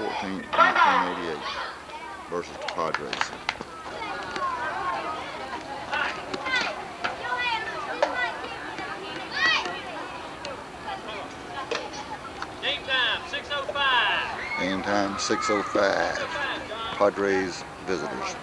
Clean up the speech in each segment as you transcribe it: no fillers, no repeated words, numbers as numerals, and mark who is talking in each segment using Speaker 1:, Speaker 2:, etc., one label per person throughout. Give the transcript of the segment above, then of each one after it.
Speaker 1: 14th, 1988 versus the Padres. Game time 6:05. Padres visitors.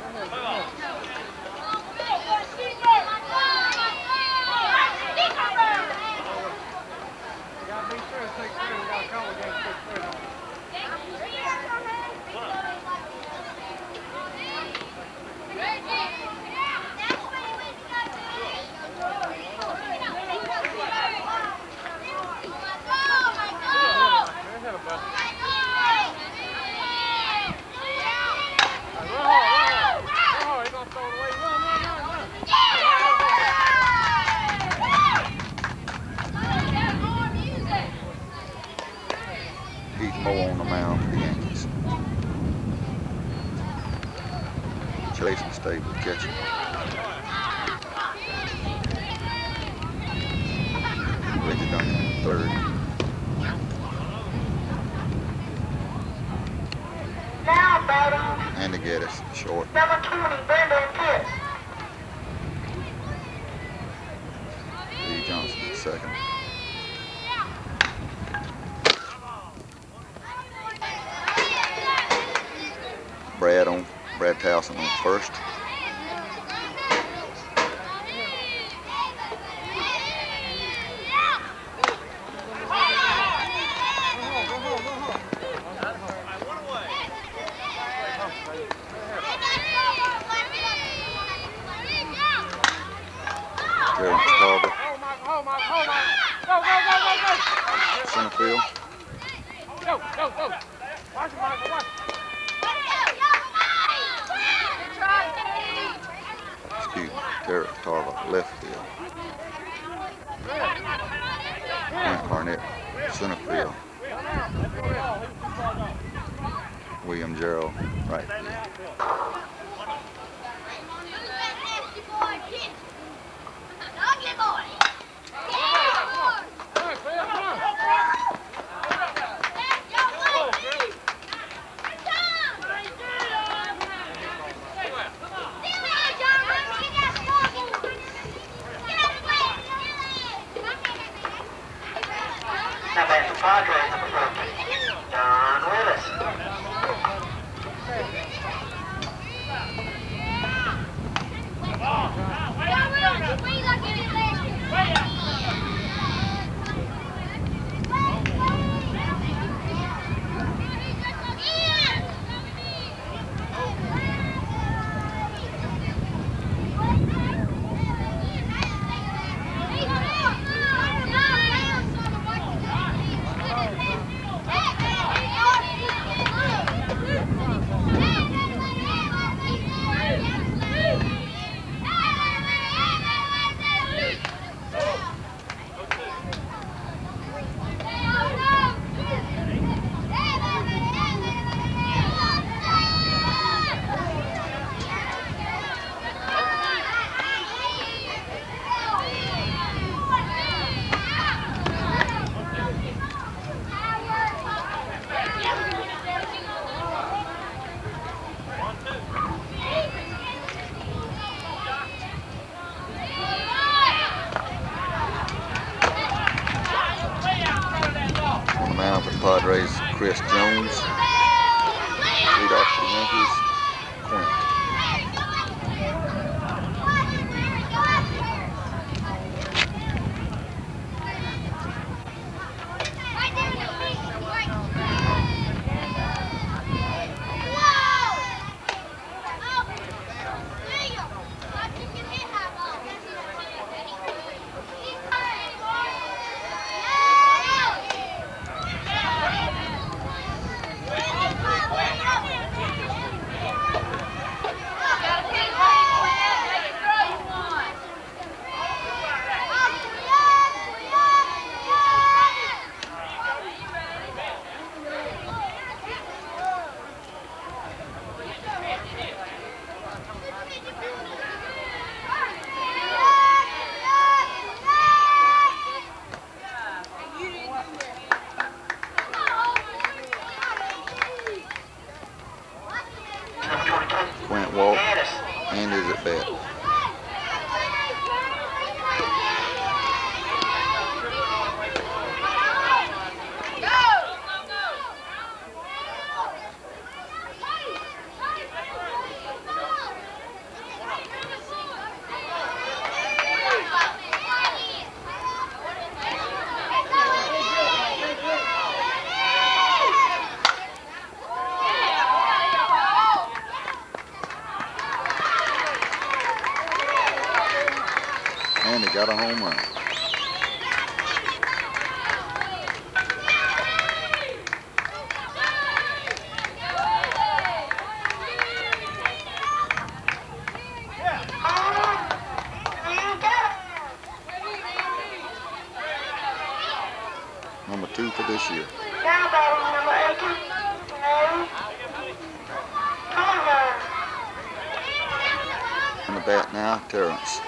Speaker 1: On the mound for the Yankees. Chason stayed with catching. Reggie Duncan third.
Speaker 2: Now batting.
Speaker 1: And to get us short.
Speaker 2: Number 20, Brendan Pitt.
Speaker 1: Lee Johnson at second. Brad Chason on first. Center field.
Speaker 3: Go. Watch it, Michael, watch it.
Speaker 1: Excuse me, Derek Tarver, left field. Clint Barnett, center field. William Gerald, right field.
Speaker 2: Padres, number 14, John Willis.
Speaker 1: Padres, Chris Jones. Lead off for the Yankees, Quint. at bat. And he got a home run. Number 2 for this year.
Speaker 2: Now batting number 18.
Speaker 1: On the bat now, Terrence.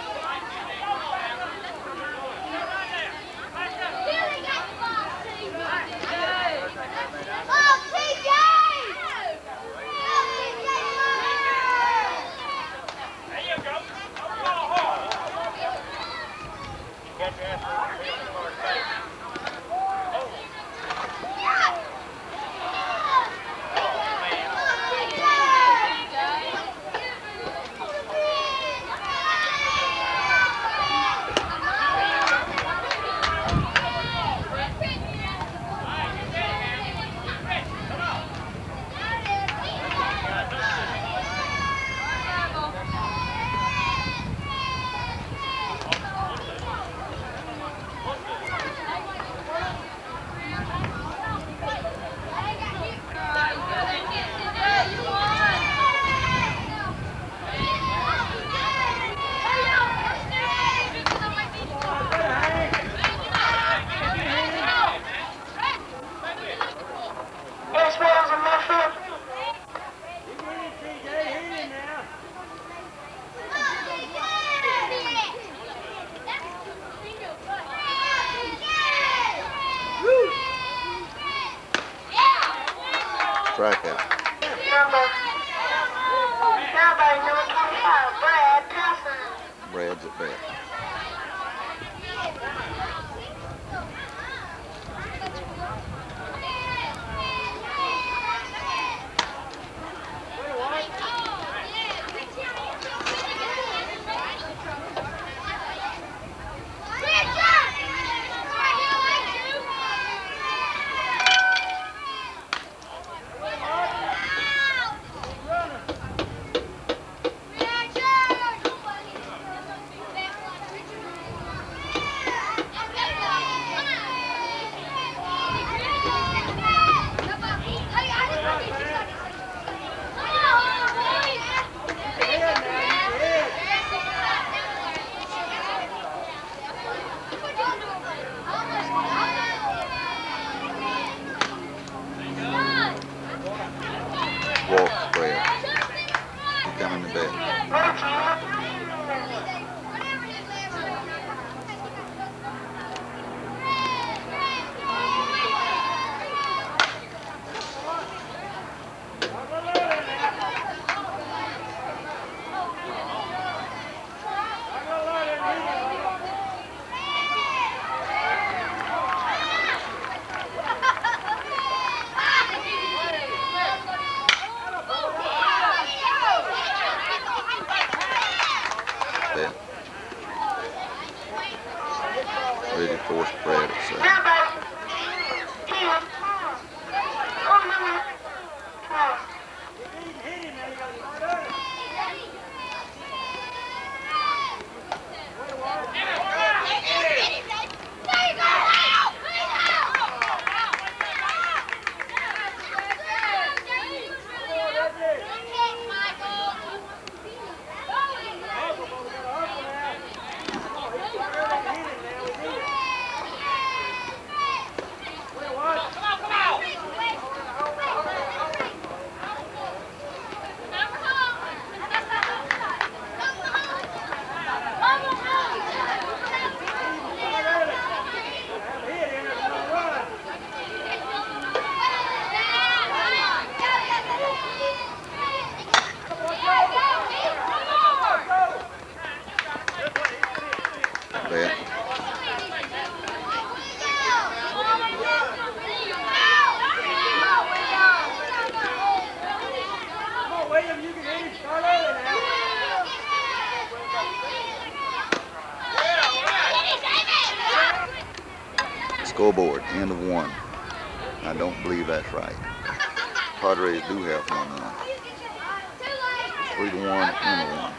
Speaker 1: Strikeout.
Speaker 2: Now batting number 25, Brad Chason.
Speaker 1: Brad's at bat. Walk Brad. He coming to bat. Ready to force Brad at second.
Speaker 2: Now batting 10. Oh, number 12.
Speaker 1: Scoreboard, end of 1. I don't believe that's right. Padres do have 1 run. 3-1, end of 1.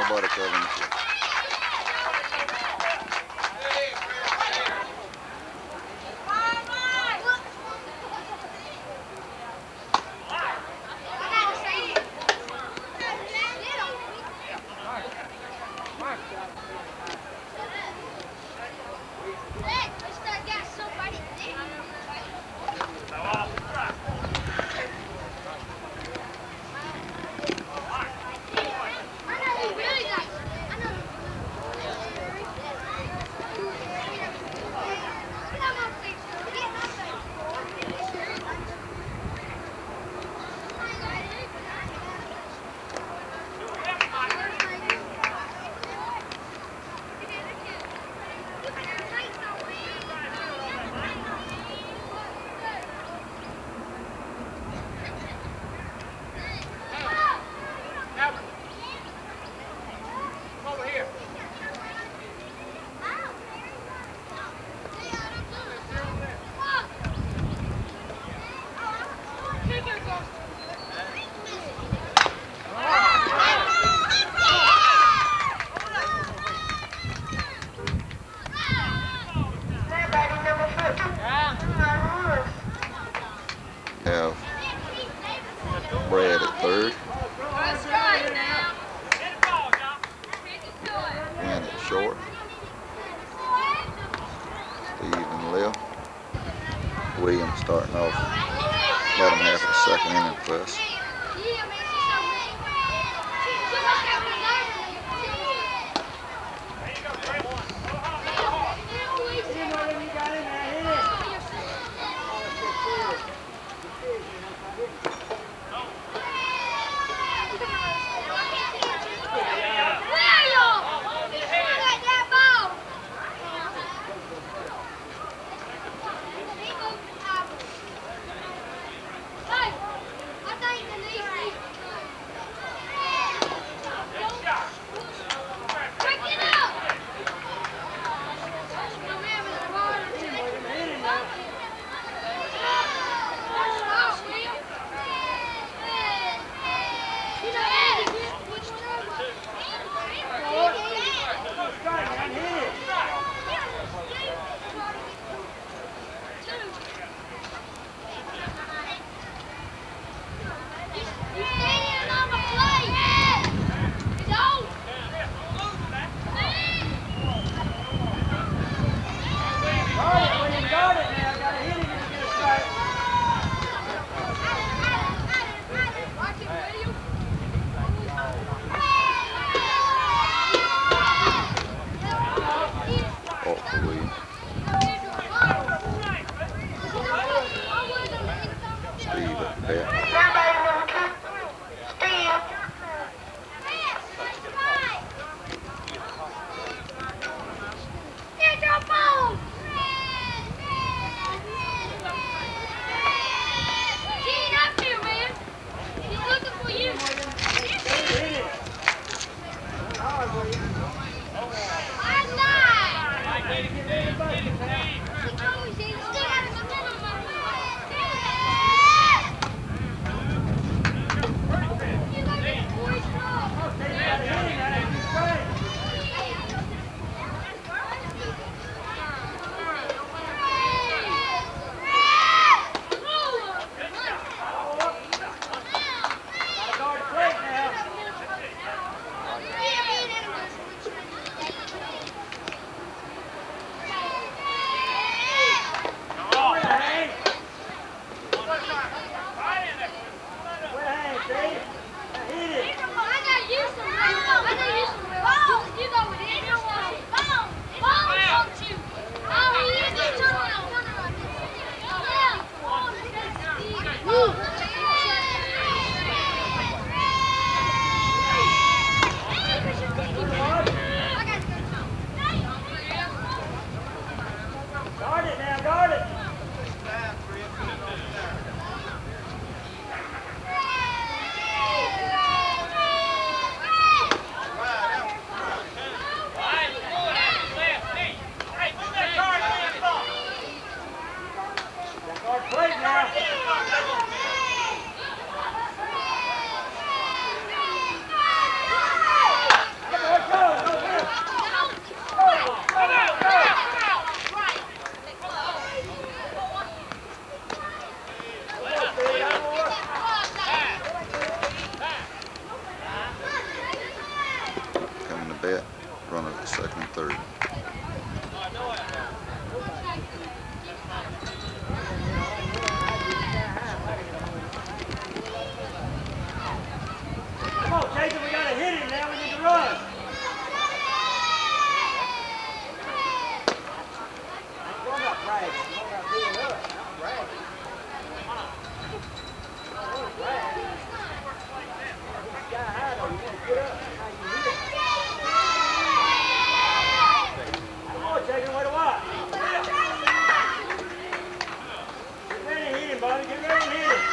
Speaker 1: nobody covering the shit. Have Brad at third. Win at short. Steve in left. Williams starting off bottom half of the second inning for us. bat, runner at second and third.
Speaker 3: Come on, Chason, we gotta hit him now. We need to run. I'm not bragging. I'm not being up. I'm bragging. Sky high though. You want to get up. How you hit it? Come on, Chason, wait a while. Get ready to hit him, Bobby. Get ready to hit him.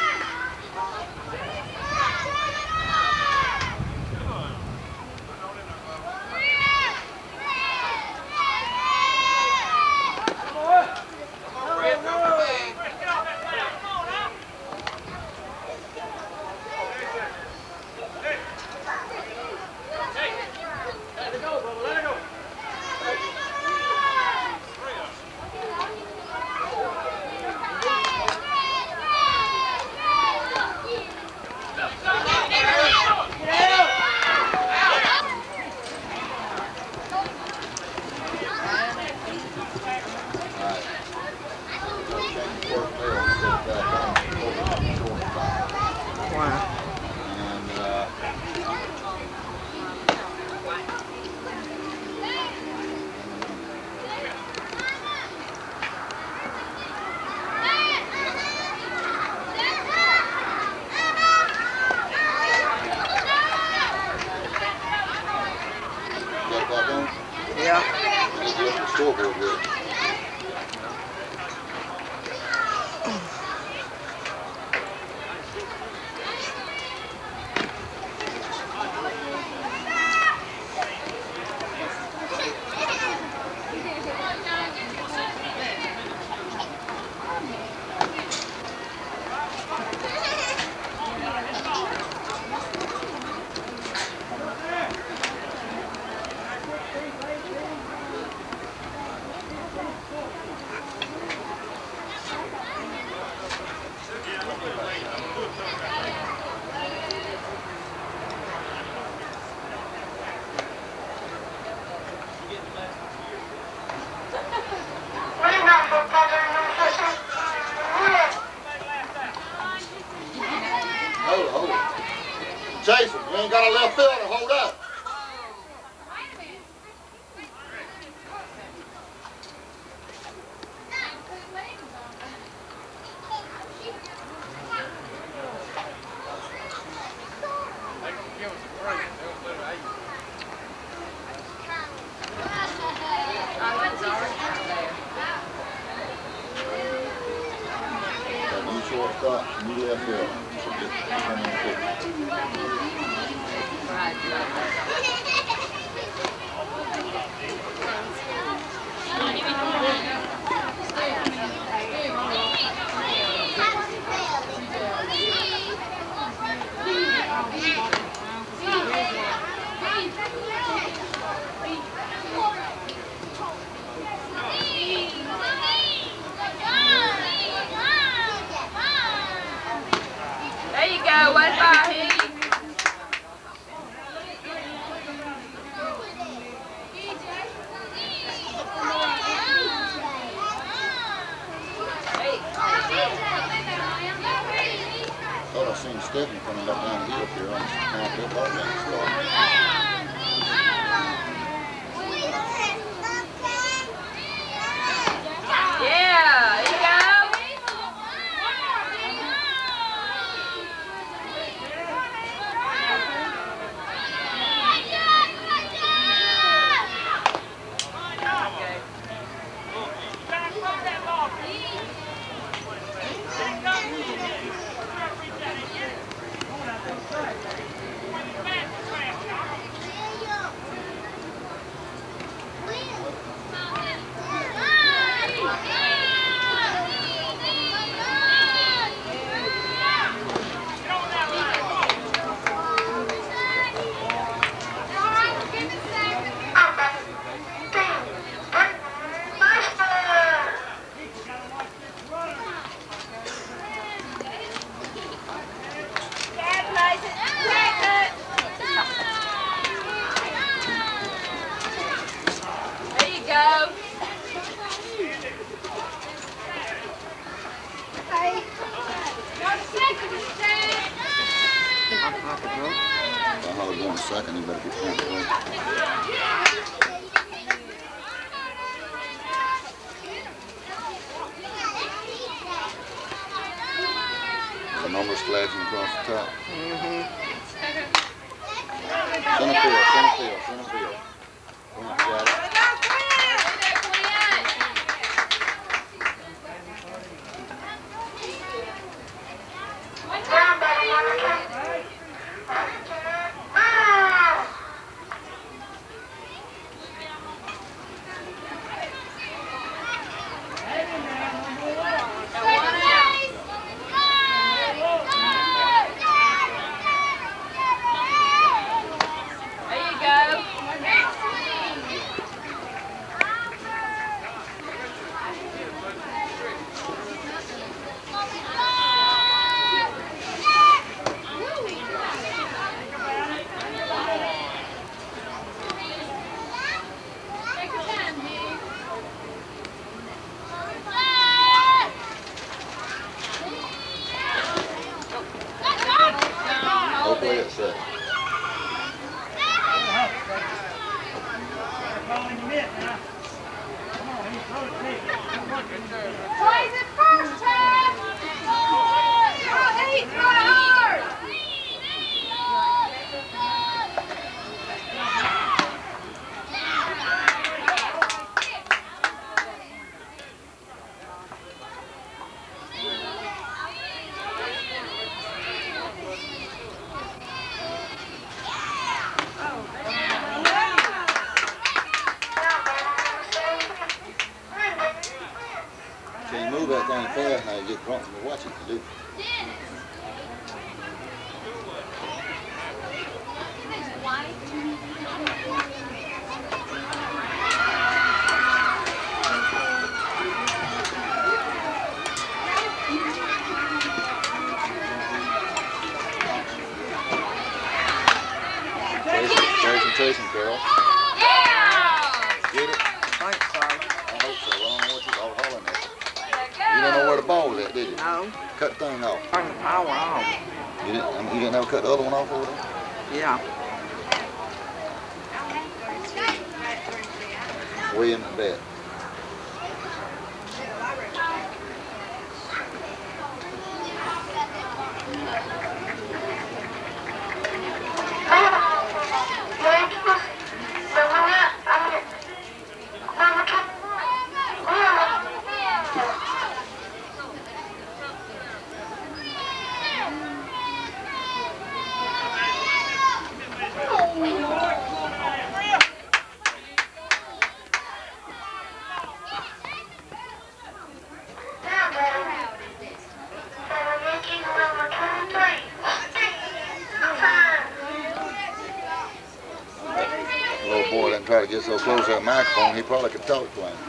Speaker 1: Scoreboard with it. Chason, you ain't got a left fielder, hold up. You shortstop, you left fielder.
Speaker 4: There you go, one by him.
Speaker 1: Thought I seen Stephanie coming back down the hill up here on the ball game.
Speaker 4: Yeah, there you go.
Speaker 1: second, you better get trying to win. The numbers flashing across the top. Center field, center field, center field. Got it. Hopefully it's set.
Speaker 2: Plays it first time! Eat hard!
Speaker 1: Can't move that thing fast now, you get drunk and watch it to do. Chason, Carol.
Speaker 4: Yeah!
Speaker 1: Get it?
Speaker 5: Thanks, Si.
Speaker 1: I hope so. I don't know what you're all hollering at. You don't know where the ball was at, did you?
Speaker 5: No.
Speaker 1: Cut the thing off.
Speaker 5: Turn the power off.
Speaker 1: You didn't ever cut the other one off over there?
Speaker 5: Yeah.
Speaker 1: William and Bet. Little boy didn't try to get so close to that microphone, he probably could talk to him.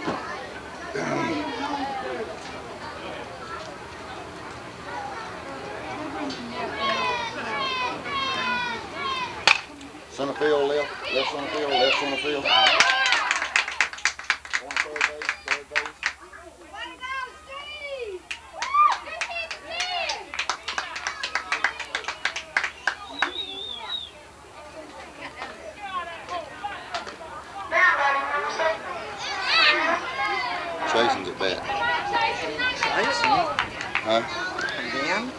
Speaker 1: Center field, left center field, left center field. One third base, third base. Chason's at bat.
Speaker 5: Chason.
Speaker 1: Huh?
Speaker 5: Again?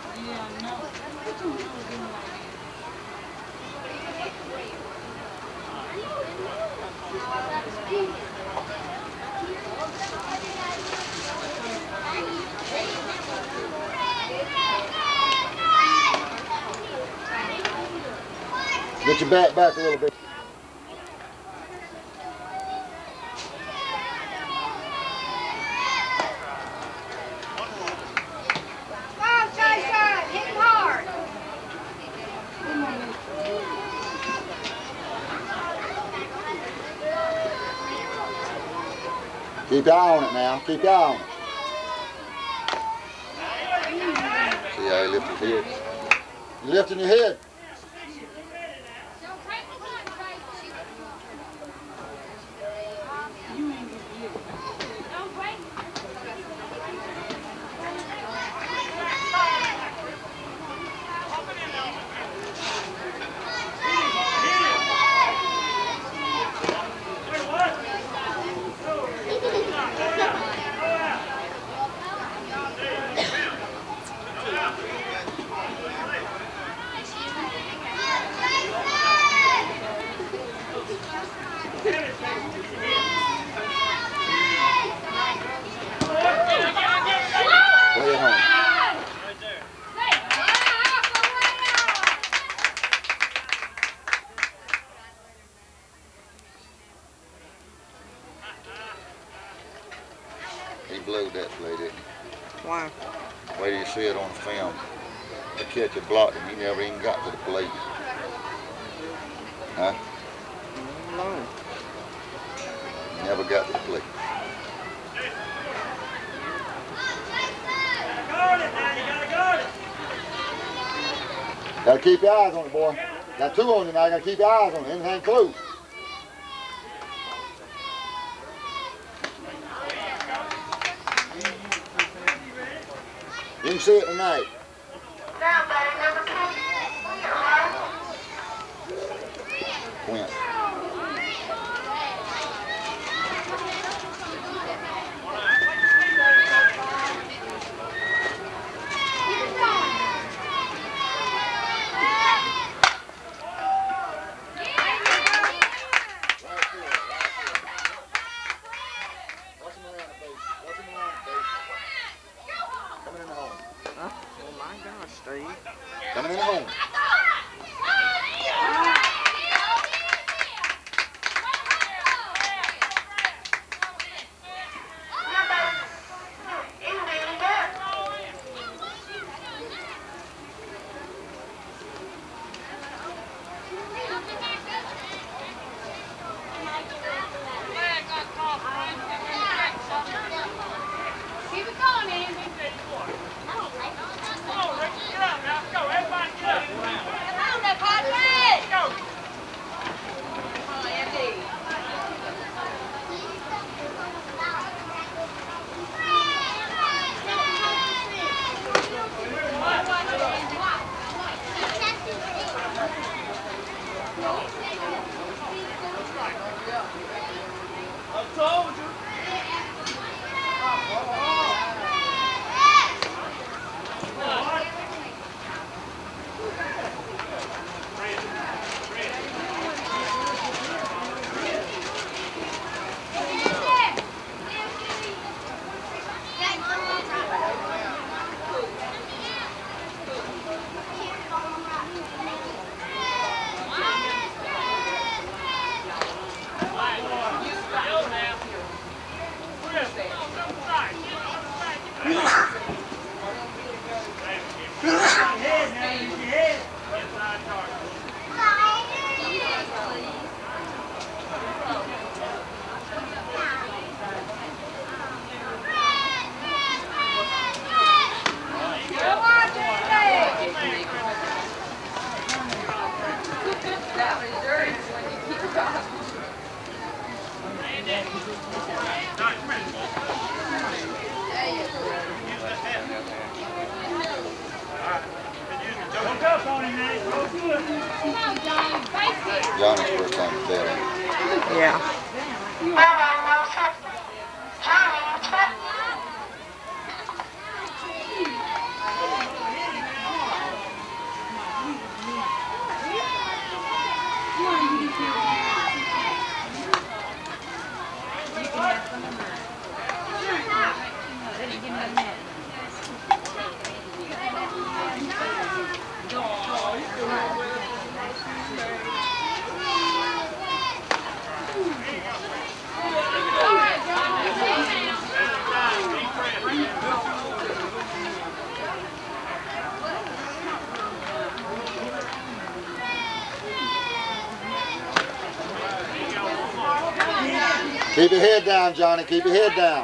Speaker 1: Get your bat back a little bit.
Speaker 2: Come on, Chason! Hit him hard!
Speaker 1: Keep your eye on it now. Keep your eye on it. See how he lifted his head? You lifting your head. blew that play, didn't he?
Speaker 5: Why?
Speaker 1: Wait till you see it on film. The catcher blocked him. He never even got to the plate. Huh?
Speaker 5: No.
Speaker 1: Never got to the plate. Gotta keep your eyes on it, boy. Got two on you now. Gotta keep your eyes on it. Anything close. You can see it tonight.
Speaker 2: Now, buddy, number 2.
Speaker 1: Quint.
Speaker 5: Oh my gosh, Steve.
Speaker 1: Coming in the home.
Speaker 4: Keep it going, Andy. Johnny's first time to tell him.
Speaker 5: Yeah.
Speaker 1: Keep your head down, Johnny. Keep your head down.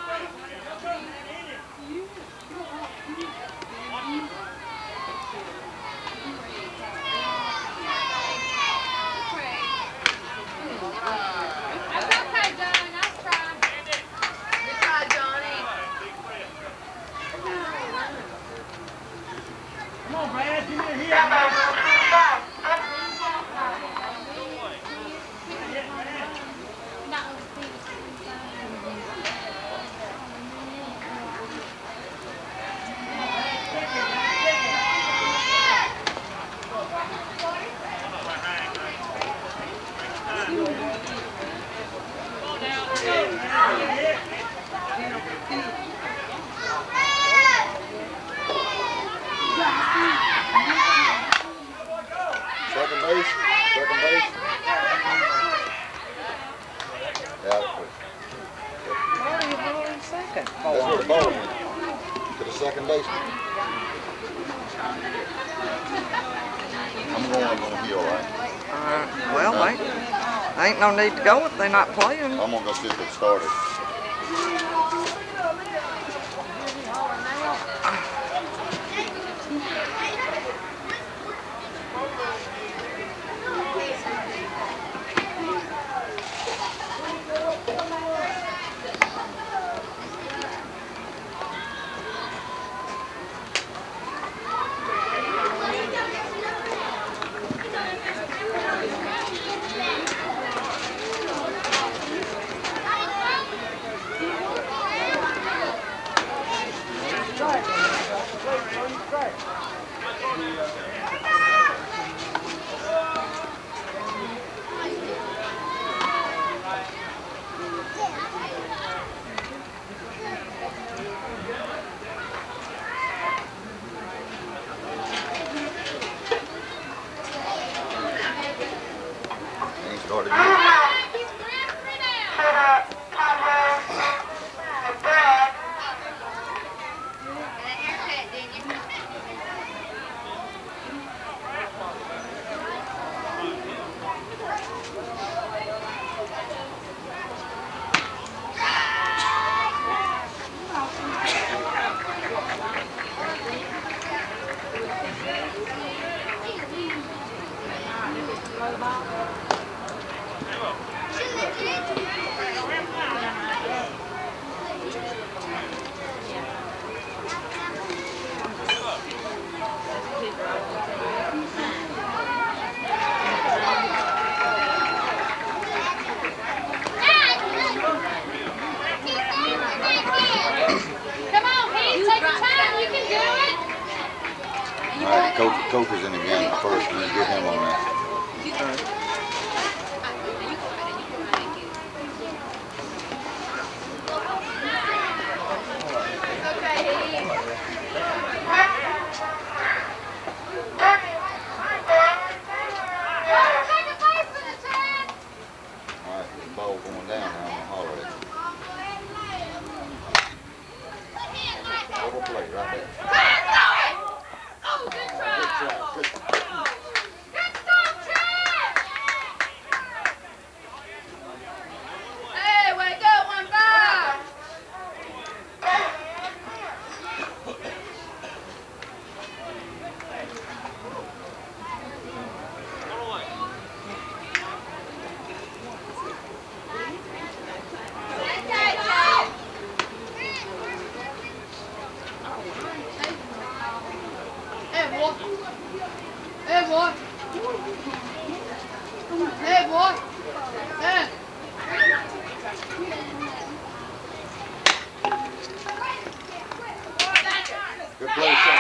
Speaker 1: Second base. Yeah,
Speaker 5: Why are you holding second for?
Speaker 1: second baseman. I'm going on the hill, right?
Speaker 5: Well, ain't no need to go if they're not playing.
Speaker 1: I'm gonna go see if it started. Started yet. Alright, coach is in the game first. You get him on that. Alright, the ball going down now. I'm gonna holler at you. Double play right there. Good try. Good.
Speaker 4: Hey, boy. Hey.
Speaker 1: Good play, son.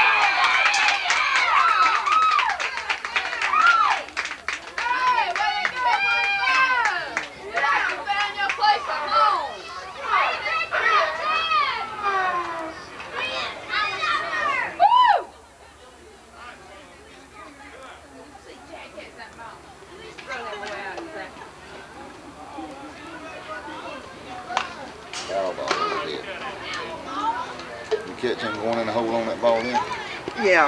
Speaker 1: Foul ball over there. You catch him going in the hole on that ball then?
Speaker 5: Yeah.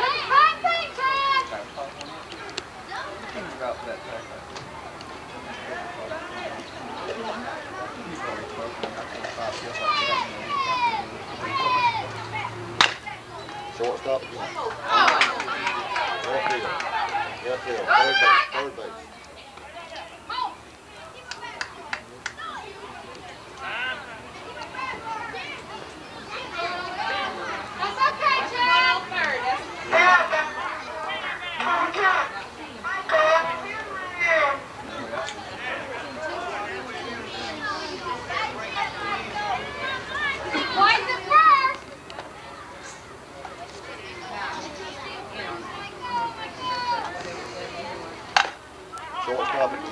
Speaker 1: Shortstop again. Left field. Left field. Third base. Shortstop again.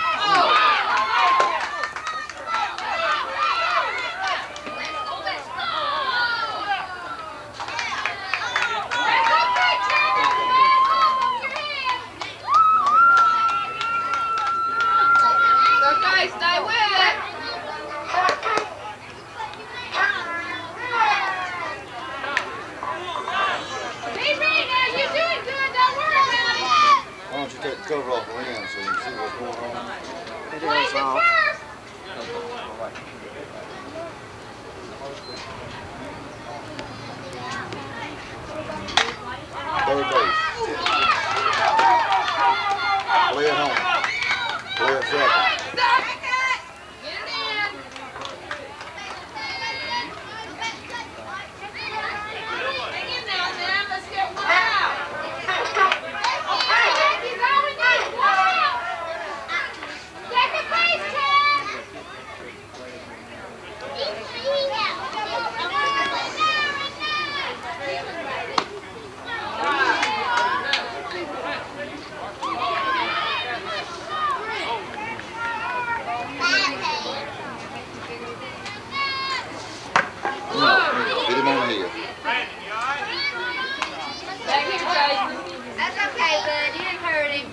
Speaker 4: Stay with it.
Speaker 1: cover off the lens so you can see what's going on.
Speaker 5: It is off.
Speaker 1: Third base. Play it home. Play it second. Get him on the head.
Speaker 4: That's okay, bud. You didn't hurt him.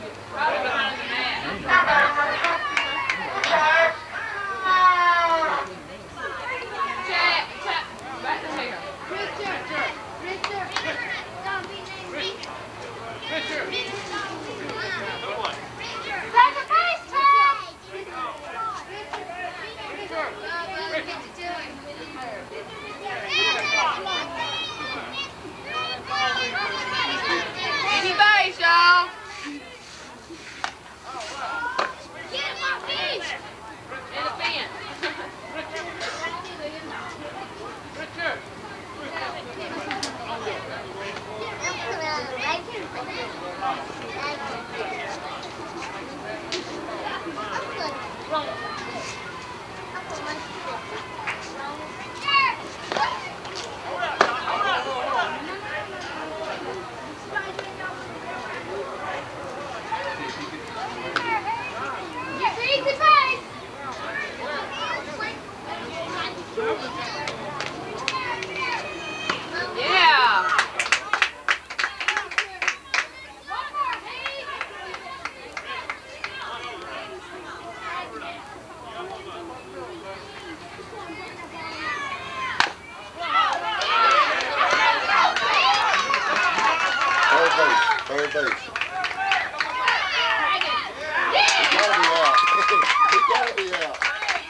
Speaker 4: Easy base, y'all. In the fence. Yeah.
Speaker 1: Third base. He gotta be out. He gotta be out.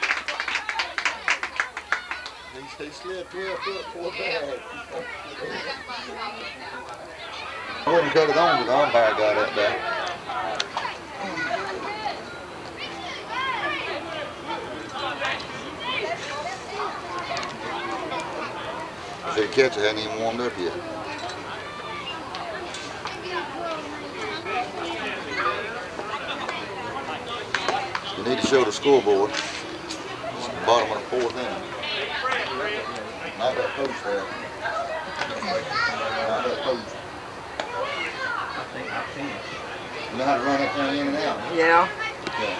Speaker 1: He slipped 12 foot for a bag. I wouldn't cut it on, but the umpire got it back. The catcher hadn't even warmed up yet. You need to show the scoreboard. It's the bottom of the fourth inning. Not that post there. Not that post. You know how to run that thing in and out?
Speaker 5: Yeah.
Speaker 1: Yeah.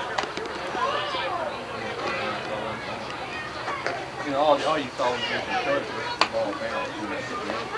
Speaker 3: You know, all you saw was just the church with the ball bounce. You know,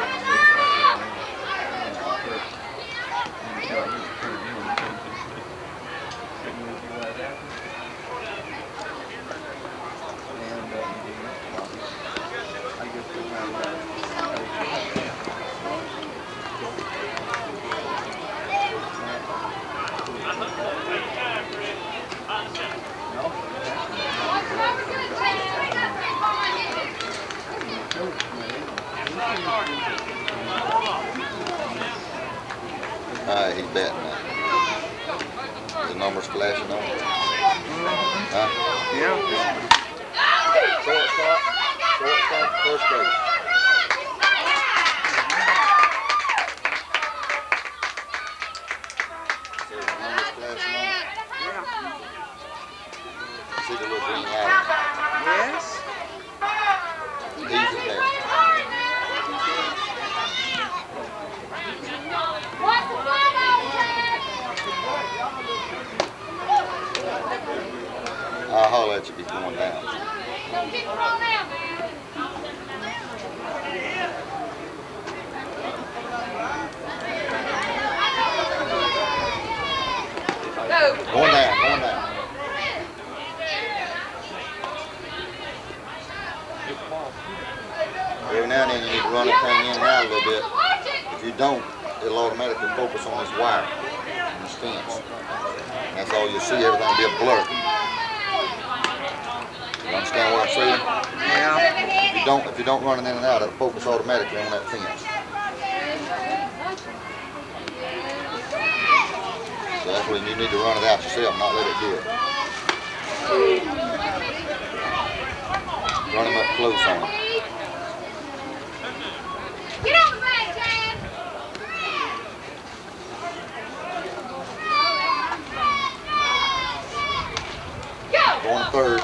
Speaker 1: Alright, he's batting now. The numbers flashing on. Huh?
Speaker 5: Yeah.
Speaker 1: Shortstop, first base. See the numbers flashing on?
Speaker 5: Yeah.
Speaker 1: See the little green light?
Speaker 5: Yes.
Speaker 1: He's at bat. I'll holler at you if he's going down.
Speaker 4: Don't get thrown out, man. Go.
Speaker 1: Going down. Every now and then you need to run that thing in and out a little bit. If you don't, it'll automatically focus on this wire in the stance. That's all you see. Everything will be a blur. You understand what I'm saying?
Speaker 5: Yeah.
Speaker 1: If you don't run it in and out, it'll focus automatically on that fence. So that's when you need to run it out yourself, not let it do it. Run him up close on him.
Speaker 4: Get on the back, Chad. Go.
Speaker 1: Going third.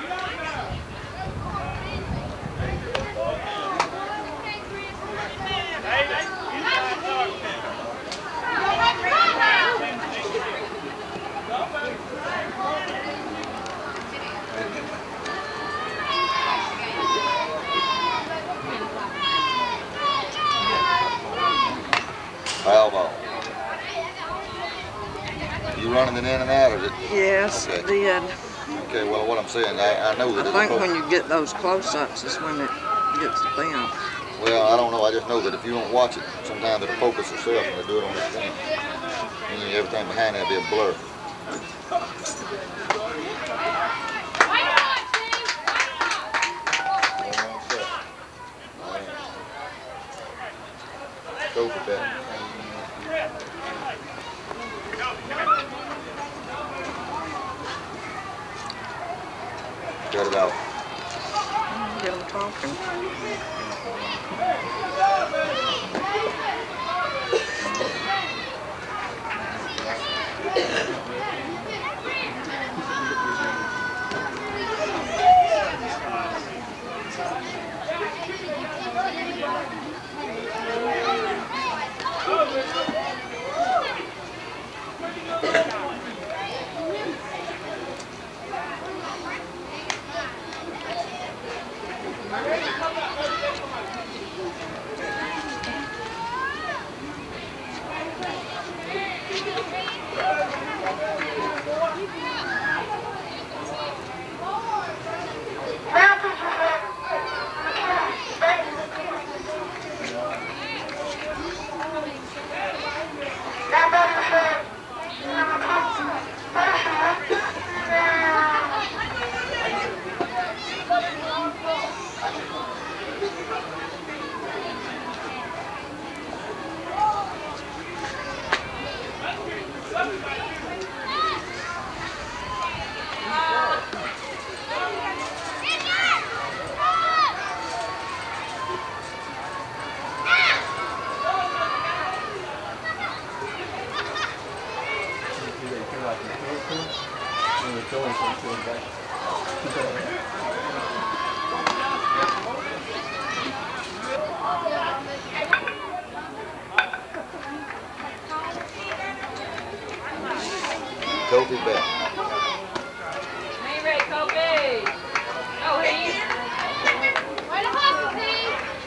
Speaker 1: Foul ball. You running it in and out, or is it?
Speaker 5: Yes,
Speaker 1: Okay.
Speaker 5: it did.
Speaker 1: Okay, well, what I'm saying, I know that
Speaker 5: I think when you get those close-ups is when it gets thin.
Speaker 1: Well, I don't know. I just know that if you don't watch it, sometimes it'll focus itself and it'll do it on this thing. And then everything behind that will be a blur. Go for that. Got it out.
Speaker 5: Get them talking.
Speaker 1: Kobe back.
Speaker 3: Main red, Kobe. Go, Heath.
Speaker 4: Way to hustle, Heath.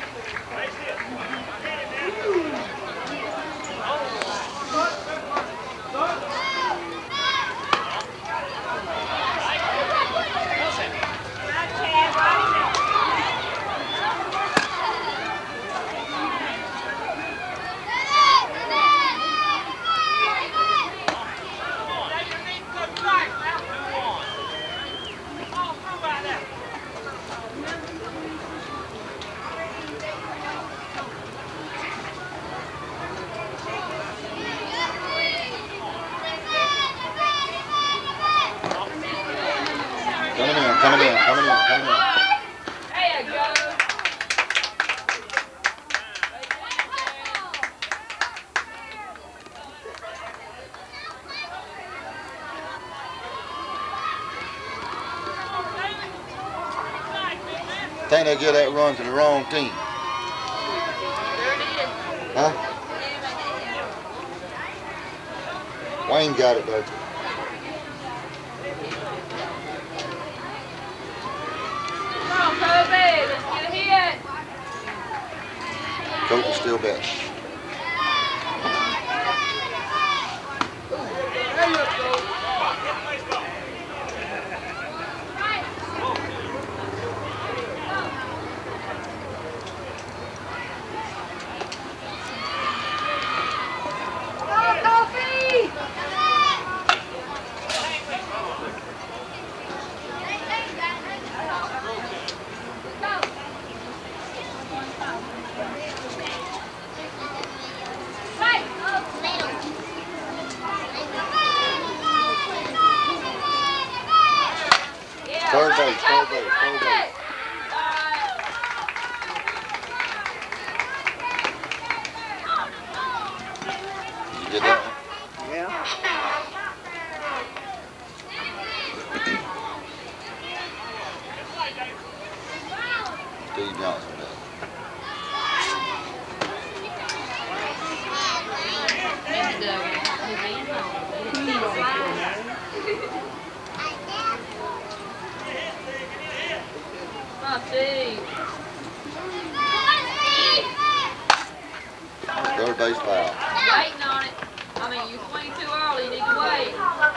Speaker 1: Coming in.
Speaker 3: There you go.
Speaker 1: Think they give that run to the wrong team. Huh? Wayne got it though.
Speaker 3: Come on, Kobe. Let's get a hit.
Speaker 1: Coach is still back. Third base, third base, third base. Did you get that one?
Speaker 5: Yeah.
Speaker 1: Steve Johnson does. Third base foul.
Speaker 4: Waiting on it. I mean, you swing too early, you need to wait.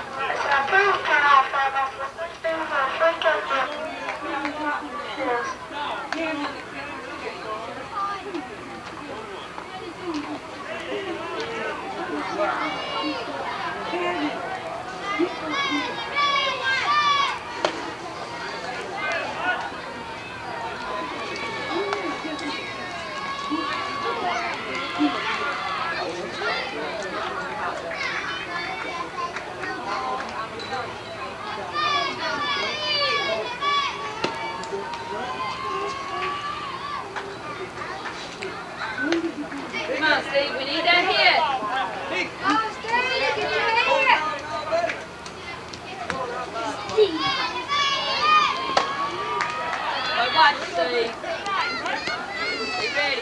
Speaker 4: Come on, Steve, we need that hit.
Speaker 2: Oh, Steve, get your hair.
Speaker 4: Well, watch it, Steve. Be ready.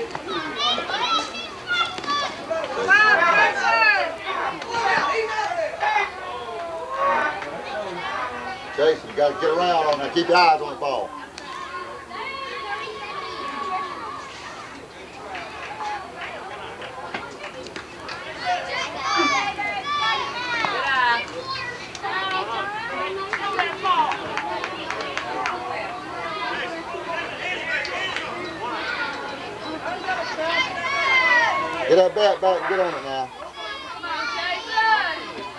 Speaker 1: Chason, you got to get around on that. Keep your eyes on the ball. Get that bat back and get on it now.
Speaker 4: Come on, Chason.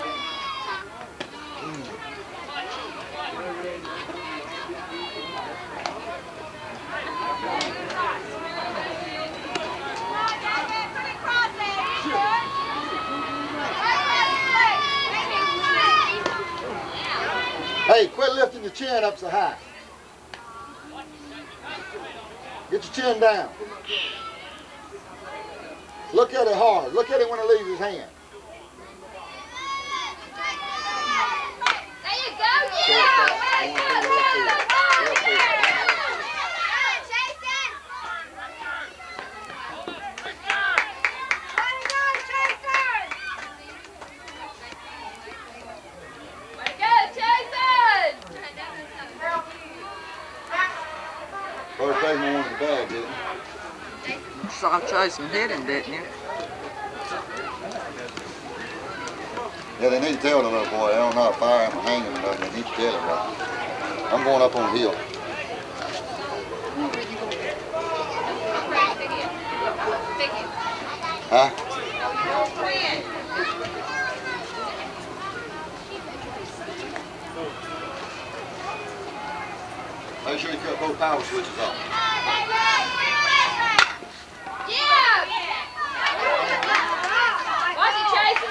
Speaker 1: Hey, quit lifting your chin up so high. Get your chin down. Look at it hard. Look at it when it leaves his hand.
Speaker 4: There you go. Yeah. Way to go.
Speaker 1: First baseman wanted the bag, didn't he?
Speaker 5: You saw Chason hit him, didn't you?
Speaker 1: Yeah, they need to tell the little boy, they don't know how to fire him or hang him or nothing. They need to tell him that. I'm going up on the hill. Huh? Make sure you cut both power switches off.
Speaker 4: Yeah! Watch it, Chason.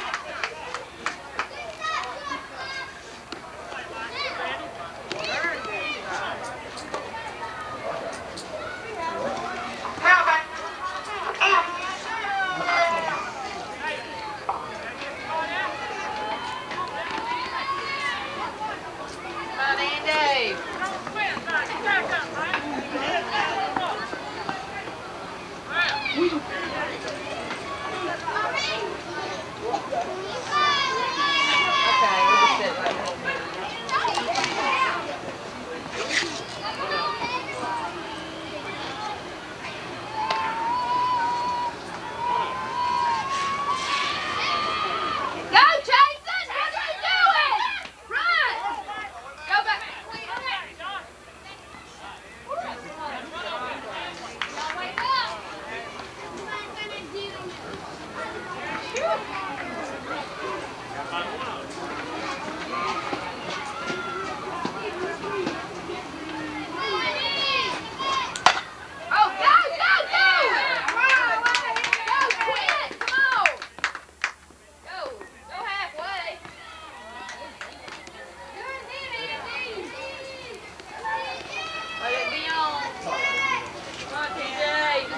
Speaker 4: Come on, Andy.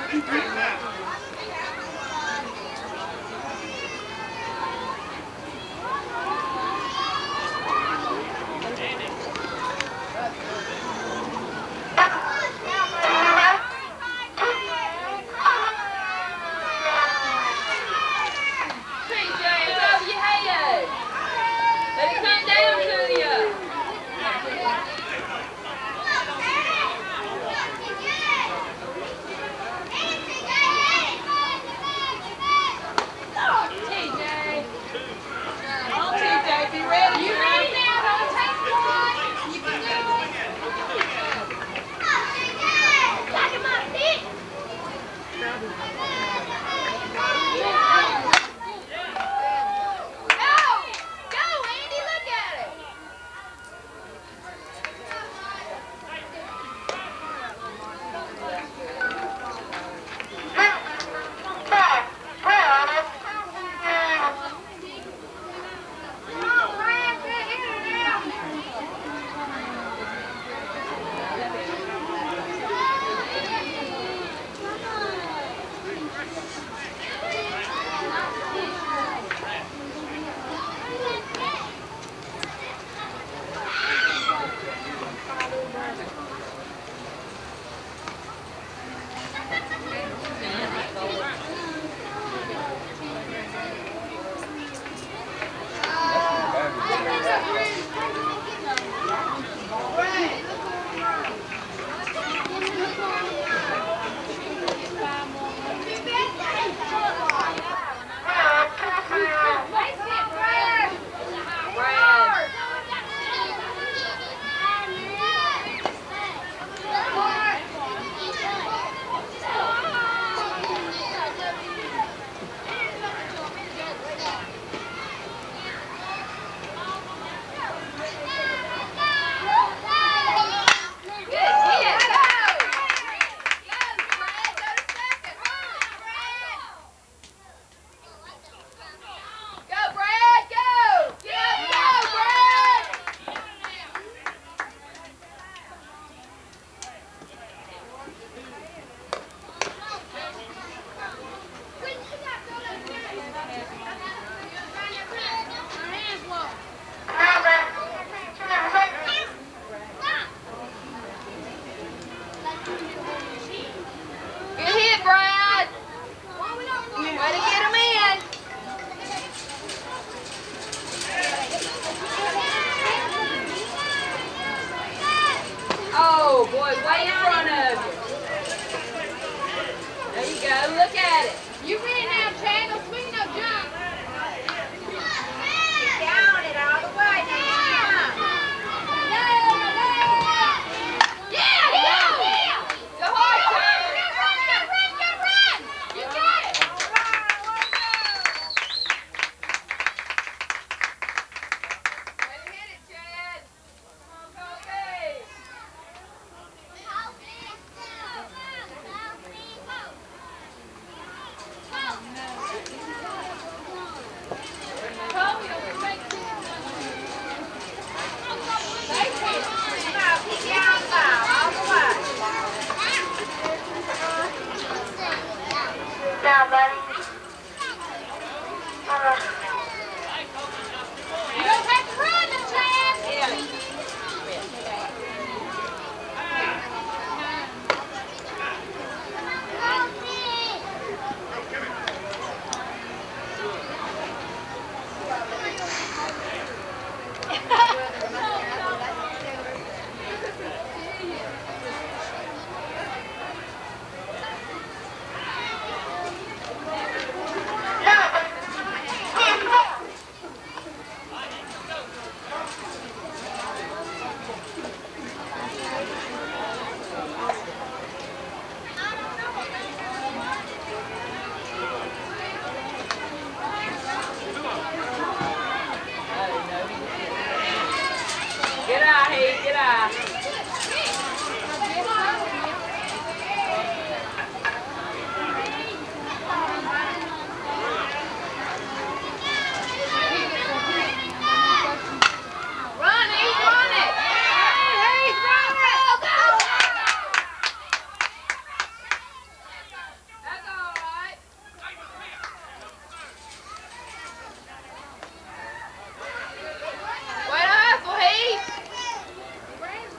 Speaker 4: No.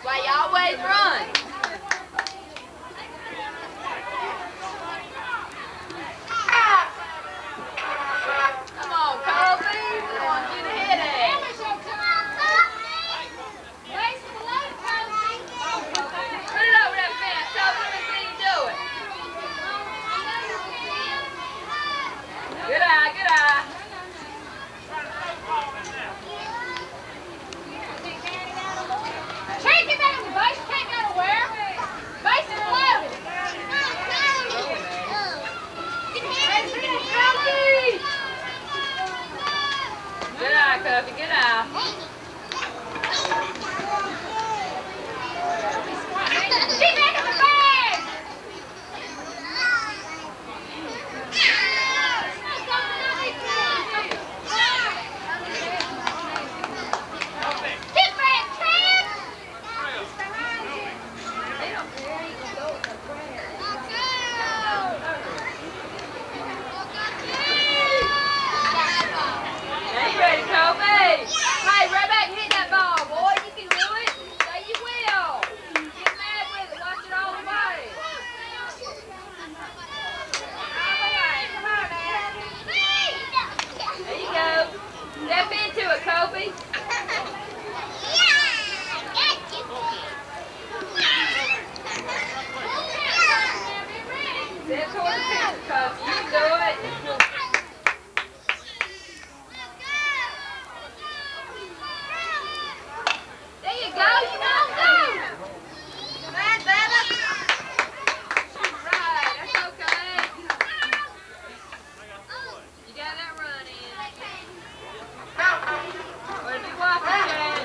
Speaker 4: why you always run. Come on, Kobe. We want to get a headache. Put it over that fence, Kobe. Let me see you do it. Good eye, good eye.
Speaker 3: Take it back, the base can't go nowhere. Base is loaded.
Speaker 4: Good eye, Kobe, good eye.
Speaker 3: Get back in the bag. Get back, Trent.
Speaker 4: Now you ready, Kobe? Hey, right back and hit that ball, boy. You can do it. Say you will. Get mad with it. Watch it all the way. There you go. Step into it, Kobe. Step toward the picture, Kobe. You can do it. There you go. You know, go. Bad, Bella. Right. That's okay. You got that run in. What are you walking, Chad?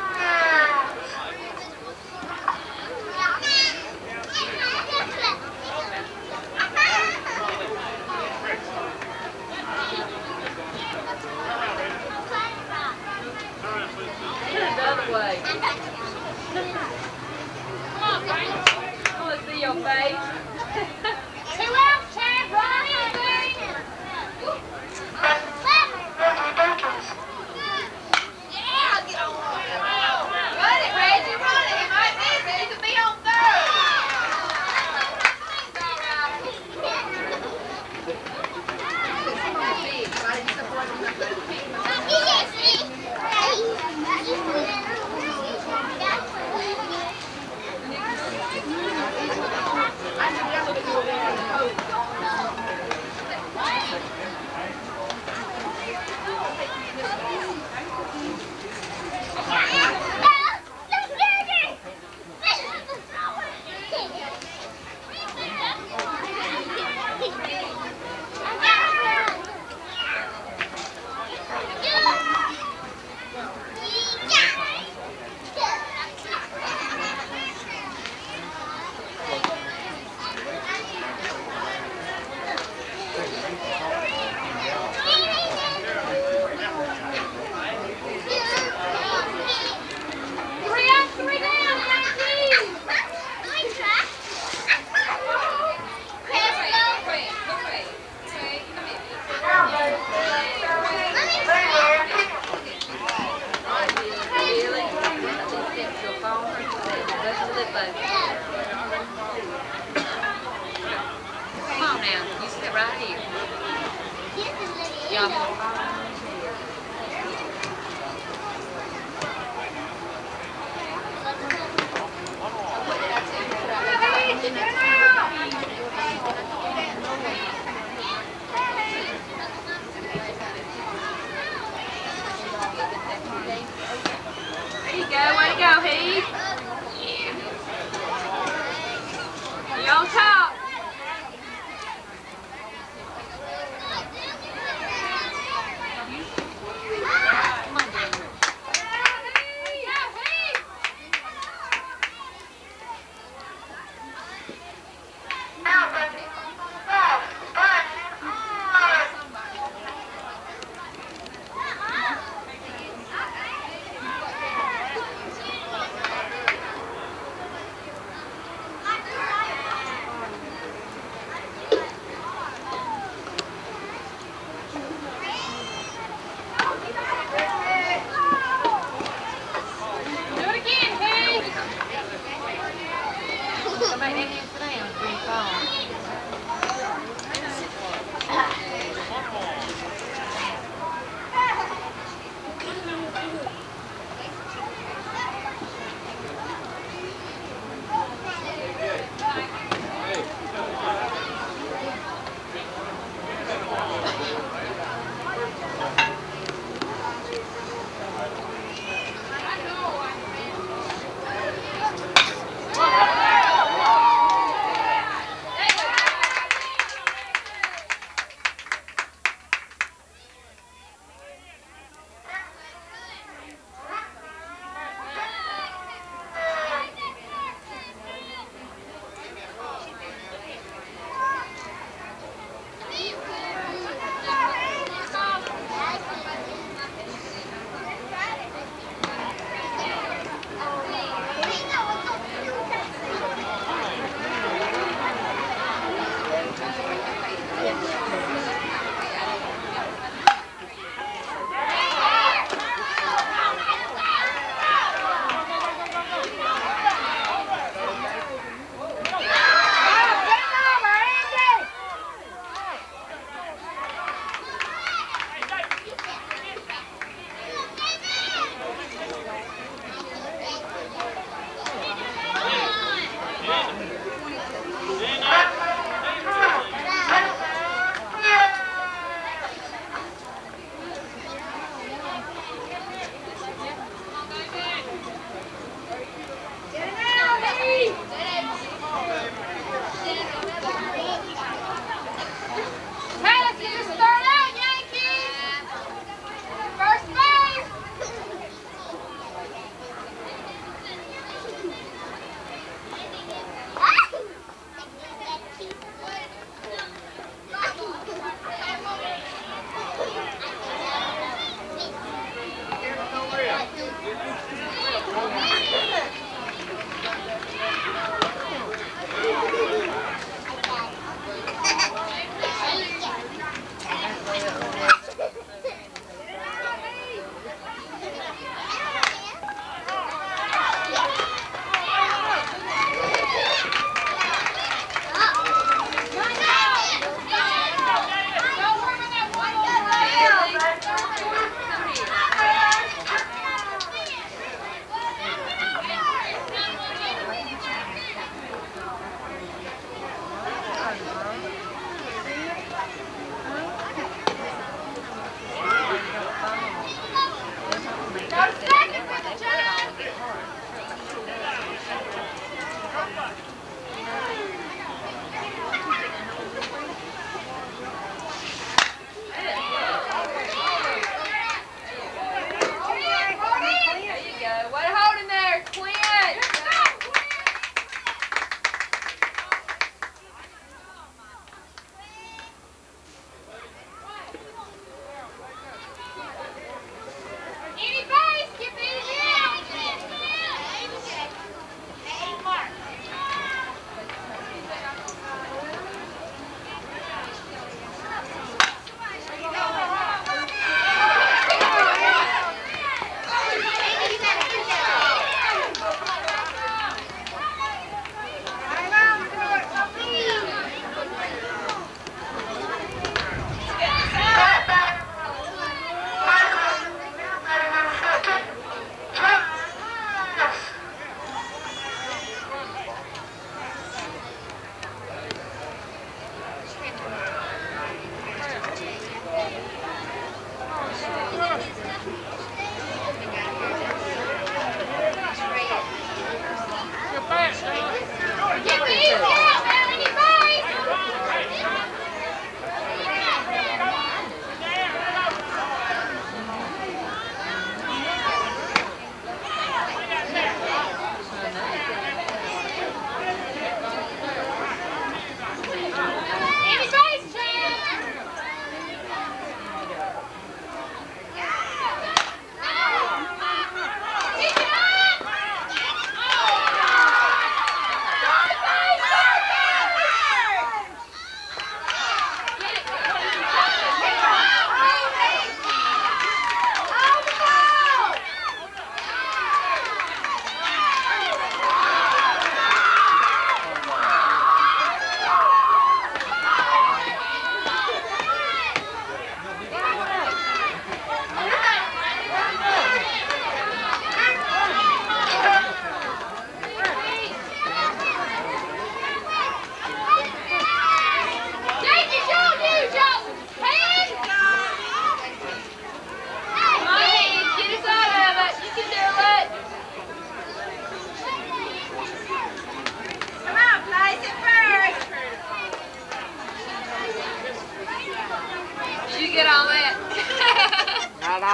Speaker 4: The other way.
Speaker 3: Come on, Frank.
Speaker 4: I want to see your face.
Speaker 3: 2 outs, Chad. Run in, baby.
Speaker 4: Yeah, get on. Run it, Reggie, run it. He might miss it. He could be on third. It's all right. There you go. Way to go, Heath. You're on top. make them sit down before you fall.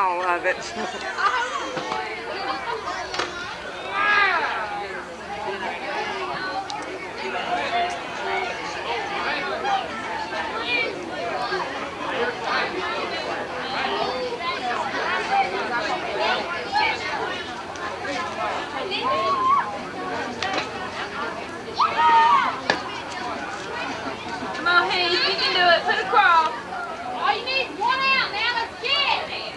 Speaker 5: all of it.
Speaker 4: Come on, Heath, you can do it. Put across. All you need is one out. Now let's get it.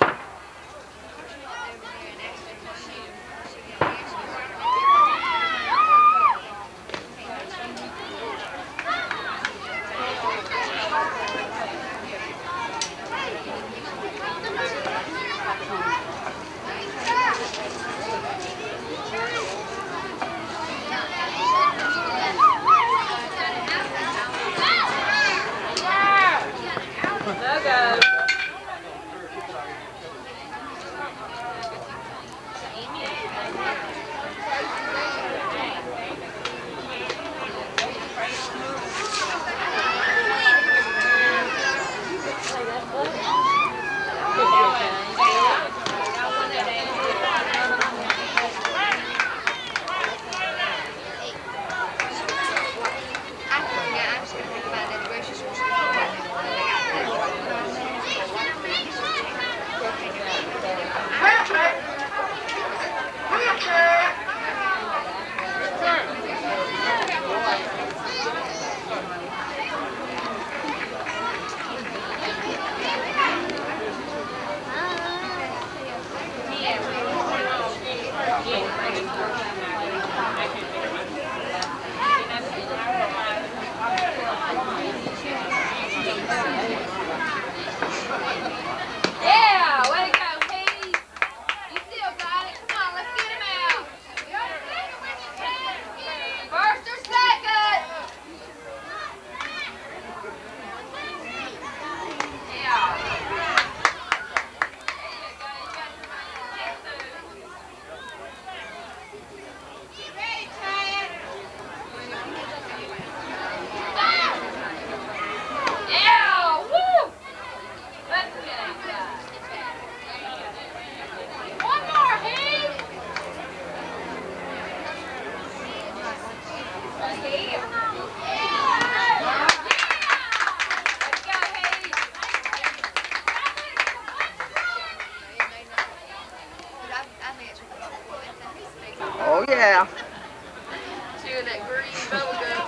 Speaker 4: Yeah, way to go, Heath. You still got it. Come on, let's get him out. First or second? Yeah. Ready, Chad? Yeah, woo! Let's get it, guys. One more, Heath. Let's go, Heath.
Speaker 5: Oh, yeah.
Speaker 4: Chewing that green bubble gum.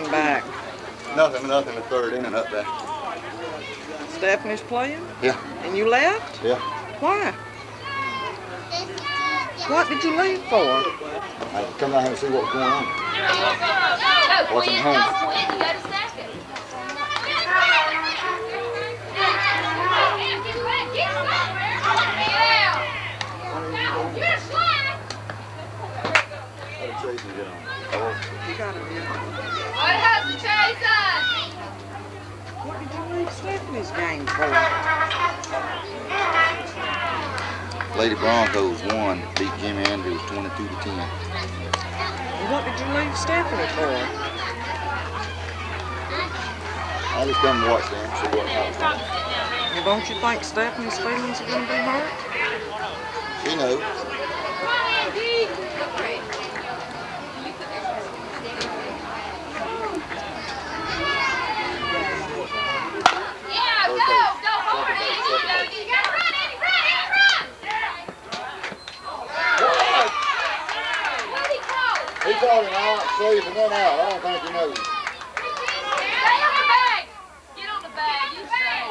Speaker 5: running back?
Speaker 1: Nothing the third inning up there.
Speaker 5: Stephanie's playing?
Speaker 1: Yeah.
Speaker 5: And you left?
Speaker 1: Yeah.
Speaker 5: Why? What did you leave for?
Speaker 1: I had to come down here and see what was going on.
Speaker 4: Go,
Speaker 1: Watching
Speaker 4: Quinn.
Speaker 1: home.
Speaker 4: Go, Quinn. You got a second.
Speaker 1: Chason get on.
Speaker 5: You got to be.
Speaker 4: What happened, Chason?
Speaker 5: What did you leave Stephanie's game for?
Speaker 1: Lady Broncos won, beat Jimmy Andrews 22-10.
Speaker 5: And what did you leave Stephanie for?
Speaker 1: I just come and watch them, see what happens.
Speaker 5: Well, don't you think Stephanie's feelings are going to be hurt?
Speaker 1: She knows.
Speaker 4: Yeah, go hard, Andy. You gotta run, Andy, run. What did he call?
Speaker 1: He called him out, safe, and then out. I don't think he knows.
Speaker 4: Stay on the bag. Get on the bag. You stay.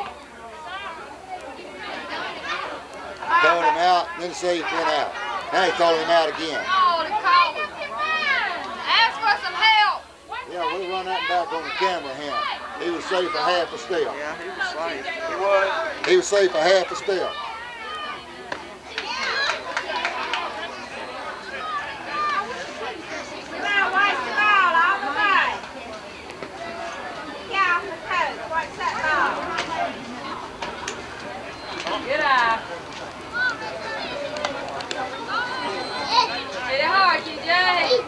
Speaker 1: Calling him out, then safe, then out. Now he calling him out again.
Speaker 4: Oh, the call was wrong. Ask for some help.
Speaker 1: Yeah, we'll run that back on the camera here. He was safe a half a step.
Speaker 5: Yeah, he was safe.
Speaker 3: He was.
Speaker 1: He was safe a half a step.
Speaker 4: Get out. Hit it hard, TJ.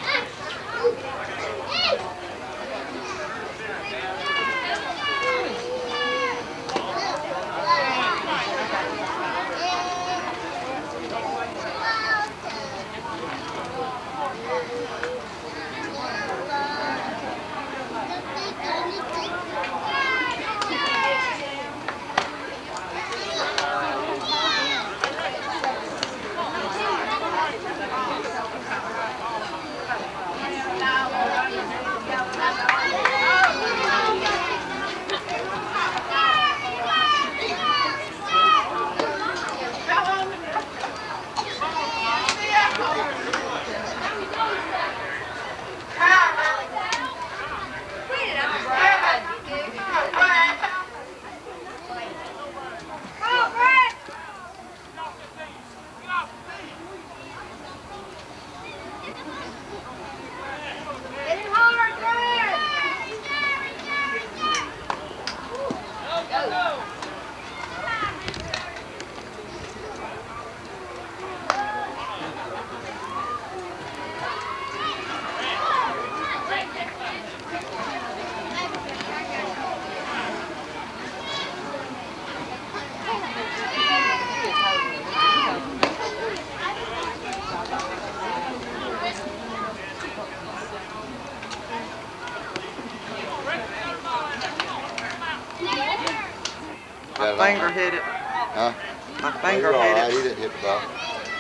Speaker 5: My finger hit it.
Speaker 1: Huh?
Speaker 5: My finger
Speaker 1: You're
Speaker 5: hit
Speaker 1: all right.
Speaker 5: it.
Speaker 1: He didn't hit the ball.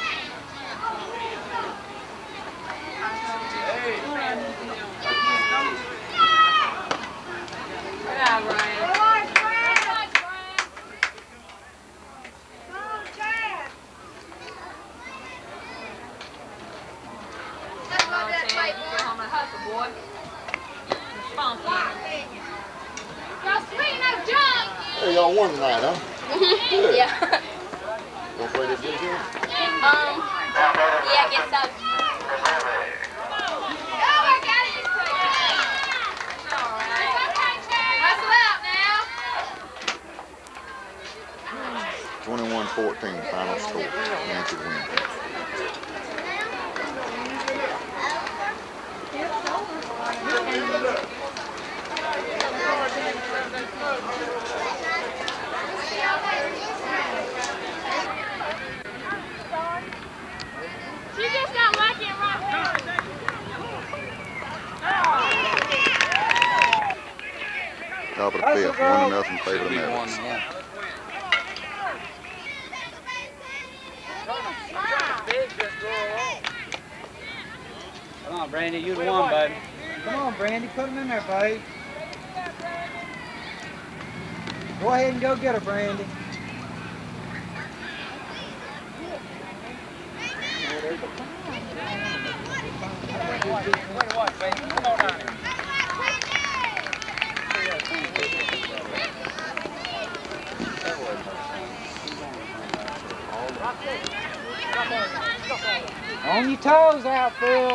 Speaker 4: Good eye, Ryan. That's what that plate was. On the hustle, boy. Funky. Y'all sweet no junk.
Speaker 1: Hey, y'all won tonight, huh? Good.
Speaker 4: Yeah.
Speaker 1: Gonna play this weekend?
Speaker 4: Yeah, I guess so. Oh, I got it. All right. Hustle out now.
Speaker 1: 21-14 final score. Nancy win.
Speaker 4: She just not liking it right now.
Speaker 1: Top of the fifth, 1-0 favor of the Mavericks.
Speaker 3: Come on, Brandy, you the one, baby.
Speaker 6: Come on, Brandy, put him in there, babe. Go ahead and go get her, Brandy. On your toes, outfield.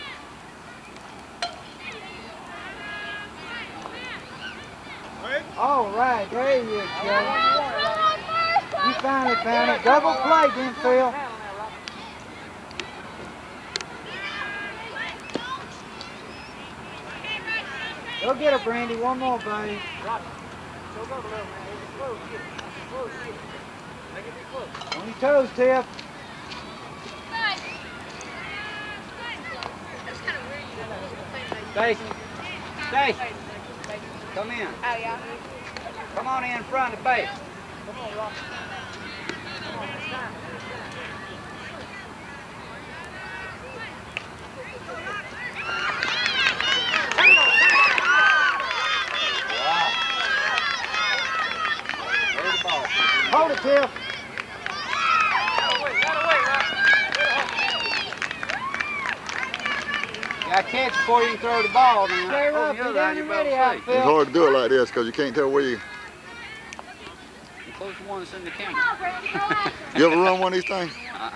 Speaker 6: All right, there you go. You finally found it. Double play, then, Phil. Go get her, Brandy. One more, babe. On your toes, Tiff. Stacy. Stacy. Come in.
Speaker 4: Oh, yeah.
Speaker 6: Come on in front of the base. Come on, Rock. Hold it, Tiff. Got to catch before you can throw the ball. Stay up, get down and ready, outfield.
Speaker 1: It's hard to do it like this because you can't tell where you...
Speaker 6: Close the one that's in the camera.
Speaker 1: You ever run one of these things?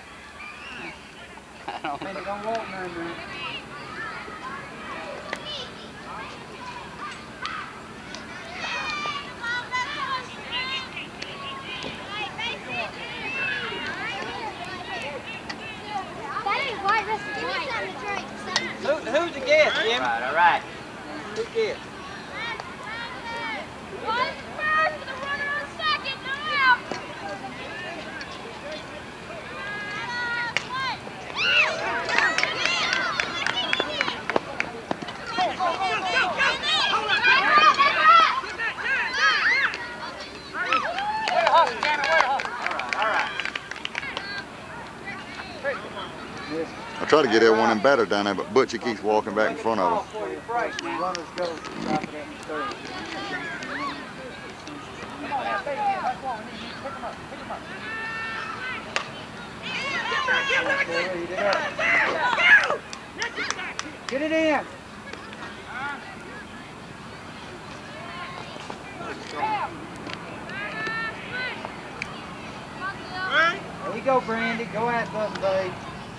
Speaker 6: I don't think it don't walk none, man. Who's the guest, Jim? All right. Who's the guest?
Speaker 4: One first, the runner on second, no out.
Speaker 1: I try to get that one in batter down there, but Butchie keeps walking back in front of him.
Speaker 6: Runners go drop it at the third. Get it in. There you go, Brandy. Go at them, babe.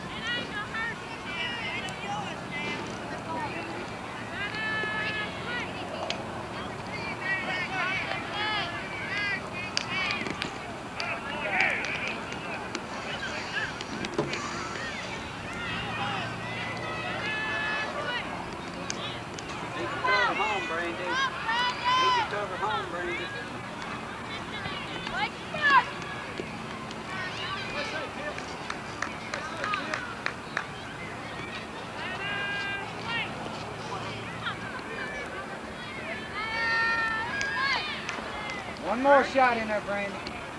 Speaker 6: One more shot in there, Brandy.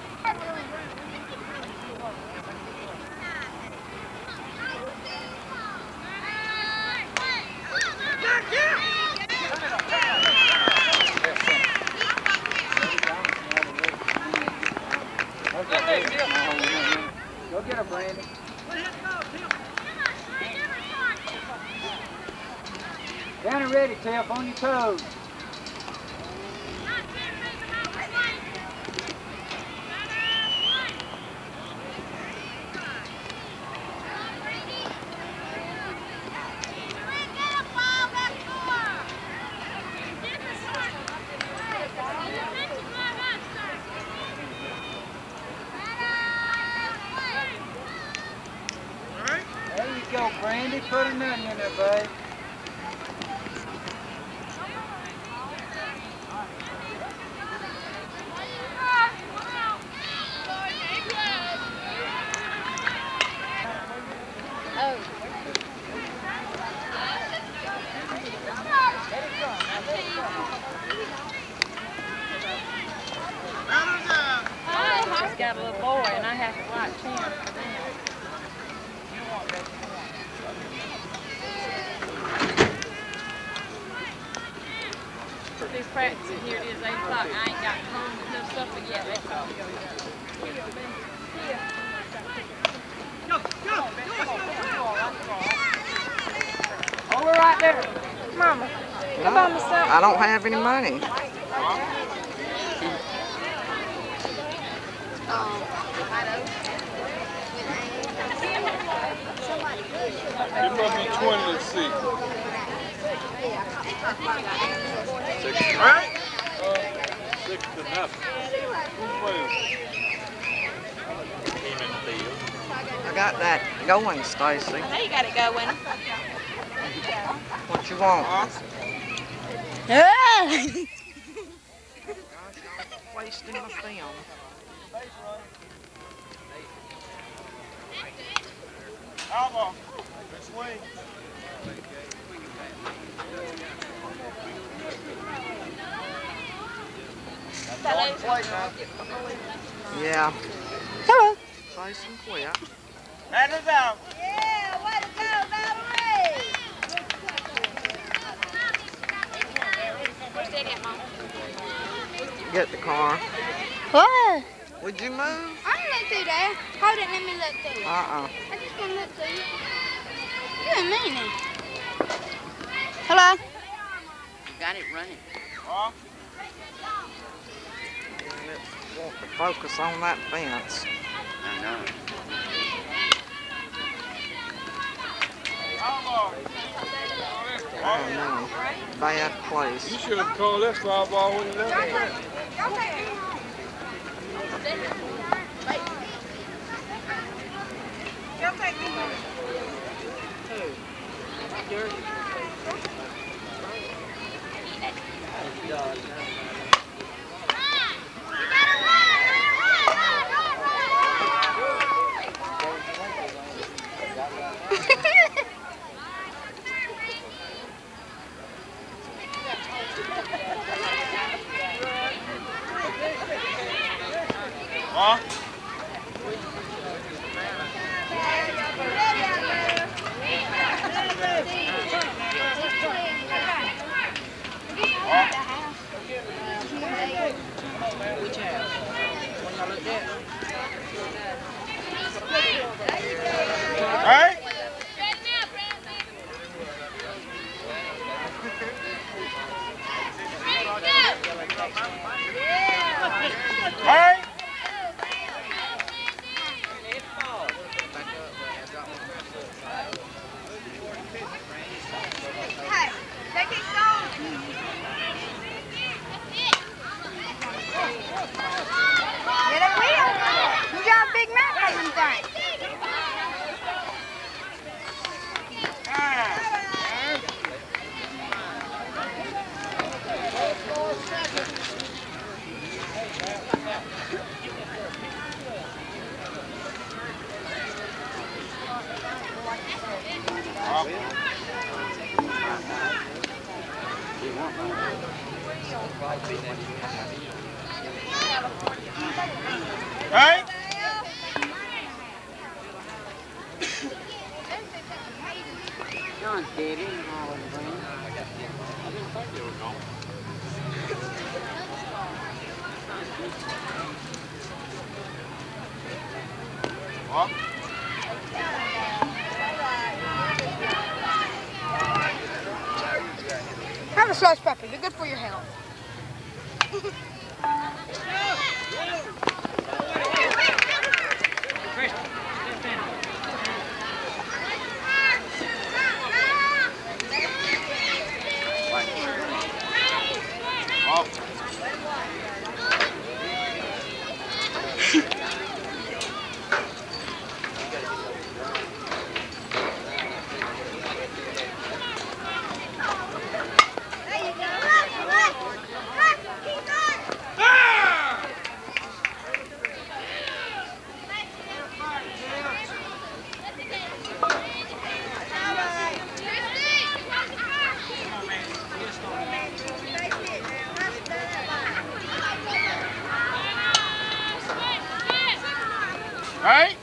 Speaker 6: Go get her, Brandy. Down and ready, Tiff, on your toes. There you go, Brandy. Put a nut in there, babe.
Speaker 4: I just got a little boy and I have to watch him for them. these practices, and here it is, 8 o'clock. I ain't got home with no supper yet. That's all.
Speaker 3: Hold her right there. Mama,
Speaker 5: No, I don't have any money.
Speaker 7: It must be 20 to 6. Right? 6 to nothing. Who's playing?
Speaker 5: I got that going, Stacy.
Speaker 4: I know you got it going.
Speaker 5: What you want? Wasting my film.
Speaker 7: Alba, swing.
Speaker 5: Yeah. Hello. Stacy quit.
Speaker 7: Hand it down.
Speaker 2: Yeah, way to go, Valerie!
Speaker 4: Where's Daddy at, Mom?
Speaker 5: Get the car.
Speaker 2: What?
Speaker 5: Would you move?
Speaker 2: I didn't look through there. Hold it, let me look through.
Speaker 5: Uh-uh.
Speaker 2: I just want to look through. You're a meanie. Hello?
Speaker 8: You got it running.
Speaker 7: Huh?
Speaker 5: Want to focus on that fence.
Speaker 8: I know.
Speaker 7: Alba.
Speaker 5: I know. Bad place.
Speaker 7: You should have called that foul ball when you left it. Huh?
Speaker 8: Which house? When y'all looked at?
Speaker 7: Hey? Hey?
Speaker 2: Hey, take it slow. Get a wheel. You got a big map on them things.
Speaker 7: Hey?
Speaker 8: John's dead anyhow, Brandon.
Speaker 7: Huh?
Speaker 2: Have a sliced pepper. They're good for your health.
Speaker 7: Hey?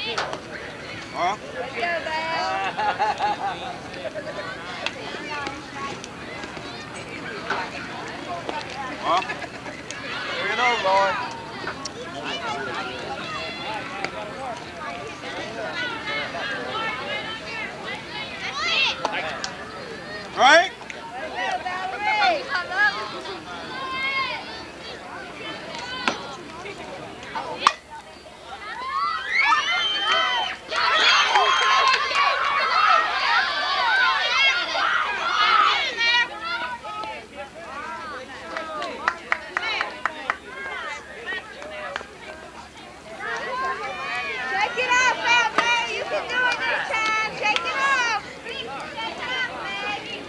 Speaker 3: Huh? Huh? Bring it over, Lloyd. Right?
Speaker 2: Shake it off out there. You can do it this time. Shake it off. Shake it off, Maggie.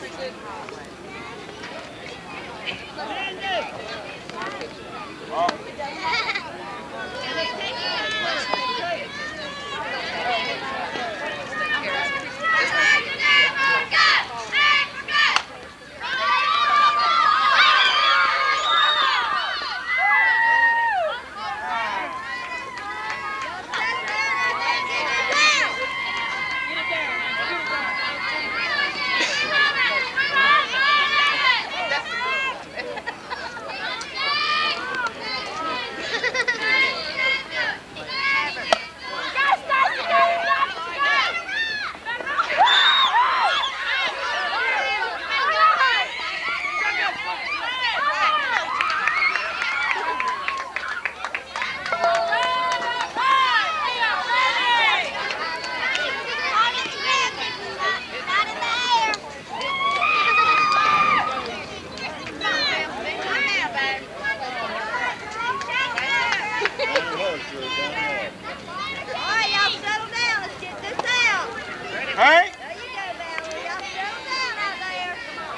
Speaker 3: Hey?
Speaker 2: There you go, Valerie. Y'all settle down out there.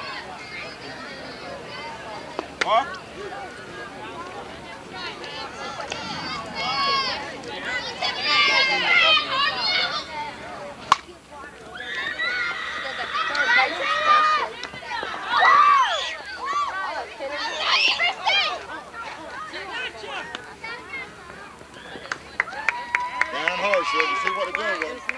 Speaker 3: What?
Speaker 1: Down hard, Silver. See what they're doing with him.